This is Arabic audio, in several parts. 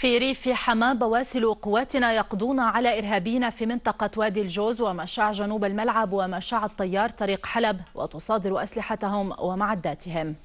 في ريف حماة بواسل قواتنا يقضون على إرهابيين في منطقة وادي الجوز ومشاع جنوب الملعب ومشاع الطيار طريق حلب، وتصادر أسلحتهم ومعداتهم.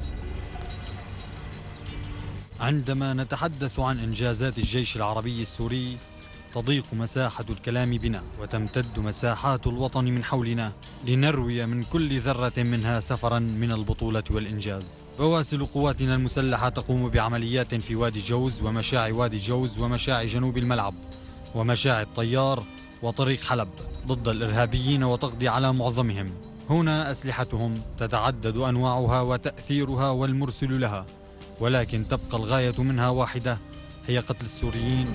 عندما نتحدث عن إنجازات الجيش العربي السوري تضيق مساحة الكلام بنا وتمتد مساحات الوطن من حولنا لنروي من كل ذرة منها سفرا من البطولة والإنجاز. بواسل قواتنا المسلحة تقوم بعمليات في وادي الجوز ومشاع وادي الجوز ومشاع جنوب الملعب ومشاع الطيار وطريق حلب ضد الإرهابيين وتقضي على معظمهم. هنا أسلحتهم تتعدد أنواعها وتأثيرها والمرسل لها، ولكن تبقى الغاية منها واحدة، هي قتل السوريين.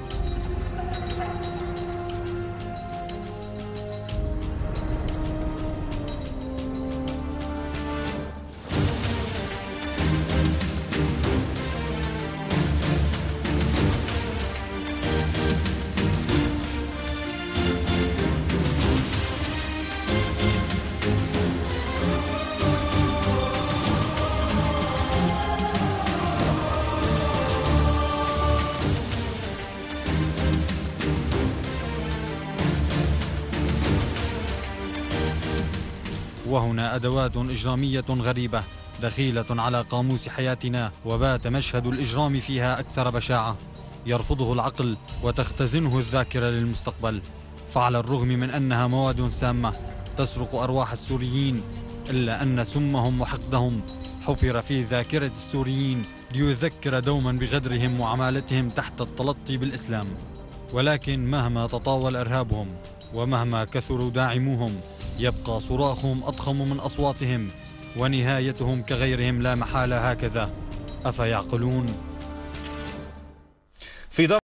وهنا أدوات إجرامية غريبة دخيلة على قاموس حياتنا، وبات مشهد الإجرام فيها أكثر بشاعة يرفضه العقل وتختزنه الذاكرة للمستقبل. فعلى الرغم من أنها مواد سامة تسرق أرواح السوريين، إلا أن سمهم وحقدهم حفر في ذاكرة السوريين ليذكر دوما بغدرهم وعمالتهم تحت التلطي بالإسلام. ولكن مهما تطاول إرهابهم ومهما كثروا داعموهم، يبقى صراخهم أضخم من أصواتهم، ونهايتهم كغيرهم لا محالة هكذا. أفيعقلون؟